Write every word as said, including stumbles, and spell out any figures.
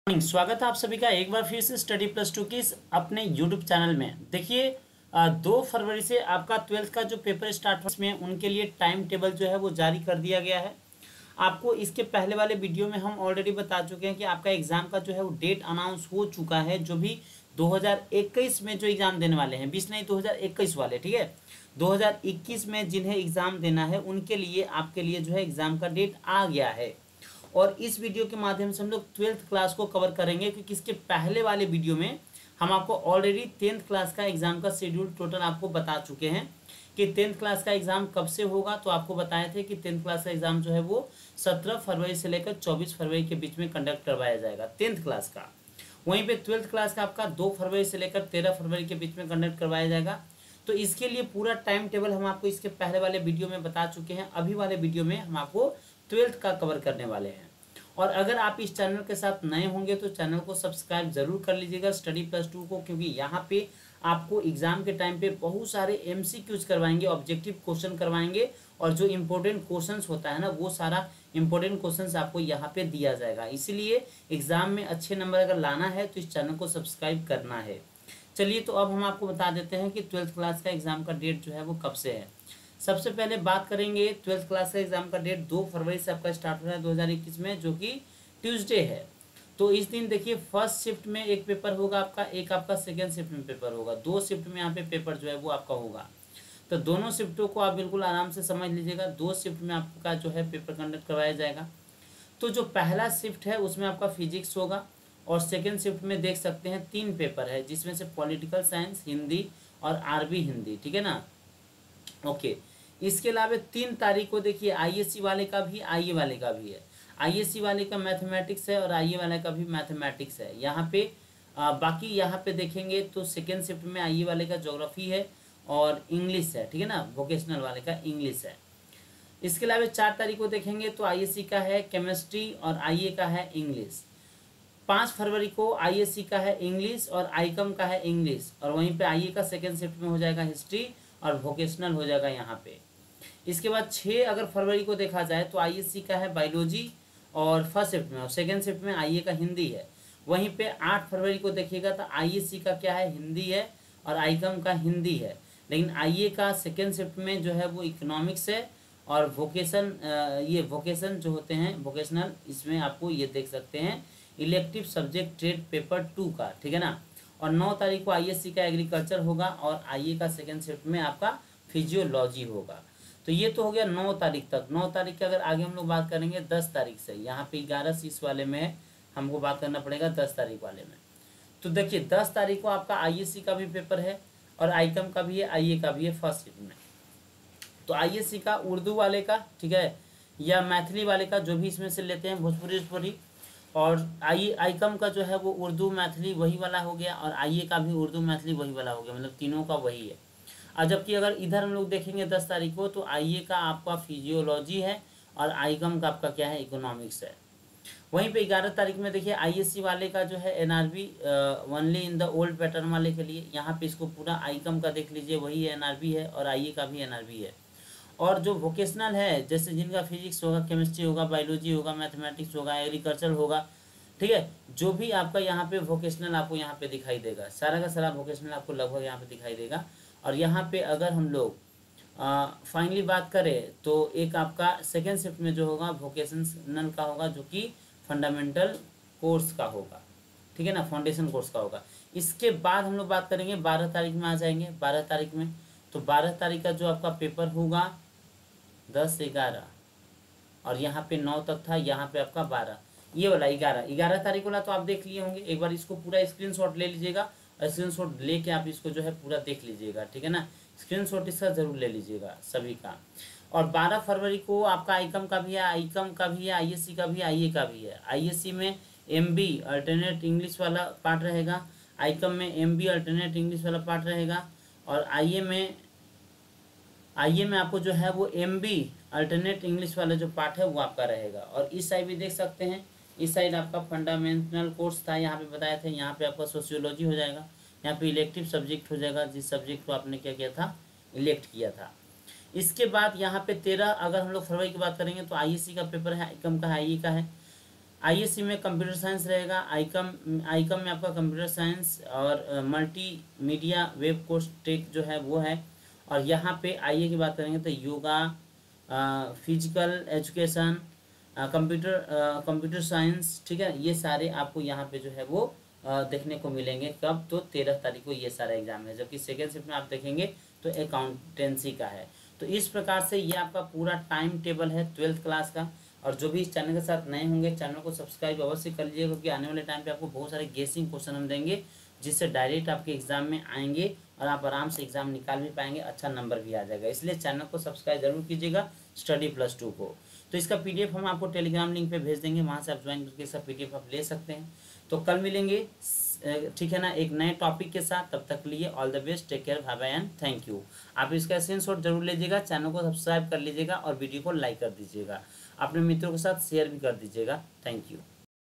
स्वागत है आप सभी का एक बार फिर से स्टडी प्लस टू की इस अपने यूट्यूब चैनल में। देखिए दो फरवरी से आपका ट्वेल्थ का जो पेपर स्टार्ट हो में उनके लिए टाइम टेबल जो है वो जारी कर दिया गया है। आपको इसके पहले वाले वीडियो में हम ऑलरेडी बता चुके हैं कि आपका एग्जाम का जो है वो डेट अनाउंस हो चुका है। जो भी दो हज़ार इक्कीस में जो एग्जाम देने वाले हैं, बीस नहीं दो हज़ार इक्कीस वाले, ठीक है, दो हज़ार इक्कीस में जिन्हें एग्जाम देना है उनके लिए आपके लिए जो है एग्जाम का डेट आ गया है। और इस वीडियो के माध्यम से हम लोग ट्वेल्थ क्लास को कवर करेंगे, क्योंकि इसके पहले वाले वीडियो में हम आपको ऑलरेडी टेंथ क्लास का एग्जाम का शेड्यूल टोटल आपको बता चुके हैं कि टेंथ क्लास का एग्जाम कब से होगा। तो आपको बताए थे कि टेंथ क्लास का एग्जाम जो है वो सत्रह फरवरी से लेकर चौबीस फरवरी के बीच में कंडक्ट करवाया जाएगा टेंथ क्लास का। वहीं पे ट्वेल्थ क्लास का आपका दो फरवरी से लेकर तेरह फरवरी के बीच में कंडक्ट करवाया जाएगा। तो इसके लिए पूरा टाइम टेबल हम आपको इसके पहले वाले वीडियो में बता चुके हैं। अभी वाले वीडियो में हम आपको ट्वेल्थ का कवर करने वाले हैं। और अगर आप इस चैनल के साथ नए होंगे तो चैनल को सब्सक्राइब जरूर कर लीजिएगा स्टडी प्लस टू को, क्योंकि यहाँ पे आपको एग्जाम के टाइम पे बहुत सारे एमसीक्यूज करवाएंगे, ऑब्जेक्टिव क्वेश्चन करवाएंगे, और जो इम्पोर्टेंट क्वेश्चंस होता है ना वो सारा इम्पोर्टेंट क्वेश्चंस आपको यहाँ पे दिया जाएगा। इसीलिए एग्जाम में अच्छे नंबर अगर लाना है तो इस चैनल को सब्सक्राइब करना है। चलिए, तो अब हम आपको बता देते हैं कि ट्वेल्थ क्लास का एग्जाम का डेट जो है वो कब से है। सबसे पहले बात करेंगे ट्वेल्थ क्लास का एग्जाम का डेट दो फरवरी से आपका स्टार्ट हो रहा है दो हज़ार इक्कीस में, जो कि ट्यूसडे है। तो इस दिन देखिए फर्स्ट शिफ्ट में एक पेपर होगा आपका, एक आपका सेकेंड शिफ्ट में पेपर होगा। दो शिफ्ट में यहाँ पे पेपर जो है वो आपका होगा। तो दोनों शिफ्टों को आप बिल्कुल आराम से समझ लीजिएगा। दो शिफ्ट में आपका जो है पेपर कंडक्ट करवाया जाएगा। तो जो पहला शिफ्ट है उसमें आपका फिजिक्स होगा, और सेकेंड शिफ्ट में देख सकते हैं तीन पेपर है, जिसमें से पॉलिटिकल साइंस, हिंदी और आरबी हिंदी, ठीक है ना। ओके, इसके अलावा तीन तारीख को देखिए आईएससी वाले का भी, आईए वाले का भी है। आईएससी वाले का मैथमेटिक्स है और आईए वाले का भी मैथमेटिक्स है। यहाँ पे आ, बाकी यहाँ पे देखेंगे तो सेकेंड शिफ्ट में आईए वाले का ज्योग्राफी है और इंग्लिश है, ठीक है ना, वोकेशनल वाले का इंग्लिश है। इसके अलावा चार तारीख को देखेंगे तो आईएससी का है केमिस्ट्री और आईए का है इंग्लिश। पाँच फरवरी को आईएससी का है इंग्लिश और आईकम का है इंग्लिश, और वहीं पे आईए का सेकेंड शिफ्ट में हो जाएगा हिस्ट्री और वोकेशनल हो जाएगा यहाँ पे। इसके बाद छः अगर फरवरी को देखा जाए तो आईएससी का है बायोलॉजी और फर्स्ट शिफ्ट में, और सेकेंड शिफ्ट में आईए का हिंदी है। वहीं पे आठ फरवरी को देखिएगा तो आईएससी का क्या है, हिंदी है, और आईकम का हिंदी है। लेकिन आईए का सेकेंड शिफ्ट में जो है वो इकोनॉमिक्स है, और वोकेशन ये वोकेशन जो होते हैं वोकेशनल, इसमें आपको ये देख सकते हैं elective subject trade paper two का, ठीक है ना। और नौ तारीख को आईएससी का एग्रीकल्चर होगा, और आईए का सेकेंड शिफ्ट में आपका फिजियोलॉजी होगा। तो ये तो हो गया नौ तारीख तक। नौ तारीख के अगर आगे हम लोग बात करेंगे दस तारीख से, यहाँ पे ग्यारह से इस वाले में हमको बात करना पड़ेगा दस तारीख वाले में। तो देखिए दस तारीख को आपका आईएससी का भी पेपर है और आईकम का भी है, आईए का भी है फर्स्ट शिफ्ट में। तो आईएससी का उर्दू वाले का, ठीक है, या मैथिली वाले का, जो भी इसमें से लेते हैं भोजपुरी भोजपुरी, और आई आईकम का जो है वो उर्दू मैथिली वही वाला हो गया, और आईए का भी उर्दू मैथिली वही वाला हो गया, मतलब तीनों का वही है। और जबकि अगर इधर हम लोग देखेंगे दस तारीख को तो आईए का आपका फिजियोलॉजी है और आईकम का आपका क्या है, इकोनॉमिक्स है। वहीं पे ग्यारह तारीख में देखिए आईएससी वाले का जो है NRB only in the old pattern वाले के लिए, यहाँ पे इसको पूरा आईकम का देख लीजिए, वही एनआरबी है, और आईए का भी एनआरबी है। और जो वोकेशनल है, जैसे जिनका फिजिक्स होगा, केमिस्ट्री होगा, बायोलॉजी होगा, मैथमेटिक्स होगा, एग्रीकल्चर होगा, ठीक है, जो भी आपका यहाँ पे वोकेशनल आपको यहाँ पे दिखाई देगा, सारा का सारा वोकेशनल आपको लगभग यहाँ पे दिखाई देगा। और यहाँ पे अगर हम लोग फाइनली बात करें तो एक आपका सेकेंड शिफ्ट में जो होगा वोकेशनल का होगा, जो कि फंडामेंटल कोर्स का होगा, ठीक है ना, फाउंडेशन कोर्स का होगा। इसके बाद हम लोग बात करेंगे बारह तारीख में आ जाएंगे। बारह तारीख में तो बारह तारीख का जो आपका पेपर होगा दस ग्यारह, और यहाँ पे नौ तक था, यहाँ पे आपका बारह, ये वाला ग्यारह ग्यारह तारीख वाला तो आप देख लिए होंगे। एक बार इसको पूरा स्क्रीनशॉट ले लीजिएगा, स्क्रीनशॉट लेके आप इसको जो है पूरा देख लीजिएगा, ठीक है ना, स्क्रीनशॉट इसका जरूर ले लीजिएगा सभी का। और बारह फरवरी को आपका आईकम का भी है, आईकम का भी है, आईएससी का भी है, आईए का भी है। आईएससी में एमबी अल्टरनेट इंग्लिश वाला पार्ट रहेगा, आईकम में एमबी अल्टरनेट इंग्लिश वाला पार्ट रहेगा, और आईए में आईए में आपको जो है वो एमबी अल्टरनेट इंग्लिश वाला जो पार्ट है वो आपका रहेगा। और इस साइड भी देख सकते हैं, इस साइड आपका फंडामेंटल कोर्स था, यहाँ पे बताया था, यहाँ पे आपका सोशियोलॉजी हो जाएगा, यहाँ पे इलेक्टिव सब्जेक्ट हो जाएगा, जिस सब्जेक्ट को आपने क्या किया था, इलेक्ट किया था। इसके बाद यहाँ पे तेरह अगर हम लोग फरवरी की बात करेंगे तो आईएससी का पेपर है, आईकम का है, आईए का है। आईएससी में कंप्यूटर साइंस रहेगा, आईकम आईकम में आपका कंप्यूटर साइंस और multimedia web course tech जो है वो है। और यहाँ पे आईए की बात करेंगे तो yoga, physical education, computer computer science, ठीक है, ये सारे आपको यहाँ पे जो है वो अ, देखने को मिलेंगे। कब? तो तेरह तारीख को ये सारा एग्जाम है। जबकि सेकेंड शिफ्ट में आप देखेंगे तो अकाउंटेंसी का है। तो इस प्रकार से ये आपका पूरा टाइम टेबल है ट्वेल्थ क्लास का। और जो भी इस चैनल के साथ नए होंगे चैनल को सब्सक्राइब अवश्य कर लीजिएगा, क्योंकि आने वाले टाइम पे आपको बहुत सारे गेसिंग क्वेश्चन हम देंगे जिससे डायरेक्ट आपके एग्जाम में आएंगे और आप आराम से एग्जाम निकाल भी पाएंगे, अच्छा नंबर भी आ जाएगा। इसलिए चैनल को सब्सक्राइब जरूर कीजिएगा स्टडी प्लस टू को। तो इसका पीडीएफ हम आपको टेलीग्राम लिंक पे भेज देंगे, वहाँ से आप ज्वाइन करके इसका पीडीएफ आप ले सकते हैं। तो कल मिलेंगे, ठीक है ना, एक नए टॉपिक के साथ। तब तक के लिए all the best, take care, bye bye and thank you. आप इसका स्क्रीनशॉट जरूर लीजिएगा, चैनल को सब्सक्राइब कर लीजिएगा और वीडियो को लाइक कर दीजिएगा, अपने मित्रों के साथ शेयर भी कर दीजिएगा। Thank you.